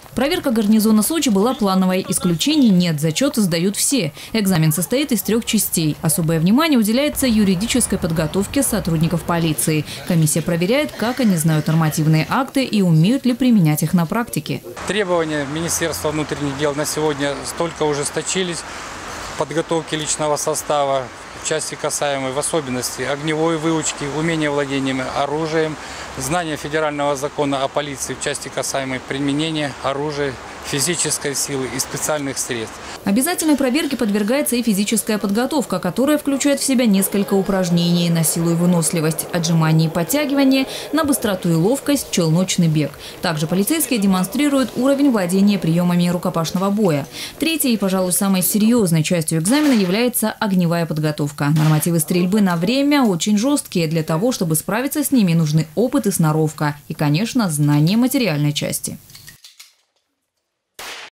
Проверка гарнизона Сочи была плановой. Исключений нет, зачеты сдают все. Экзамен состоит из 3 частей. Особое внимание уделяется юридической подготовке сотрудников полиции. Комиссия проверяет, как они знают нормативные акты и умеют ли применять их на практике. Требования Министерства внутренних дел на сегодня столько ужесточились в подготовке личного состава, в части касаемой, в особенности огневой выучки, умения владением оружием, знания федерального закона о полиции в части касаемой применения оружия, физической силы и специальных средств. Обязательной проверке подвергается и физическая подготовка, которая включает в себя несколько упражнений на силу и выносливость, отжимания и подтягивания, на быстроту и ловкость, челночный бег. Также полицейские демонстрируют уровень владения приемами рукопашного боя. Третьей и, пожалуй, самой серьезной частью экзамена является огневая подготовка. Нормативы стрельбы на время очень жесткие. Для того, чтобы справиться с ними, нужны опыт и сноровка. И, конечно, знание материальной части.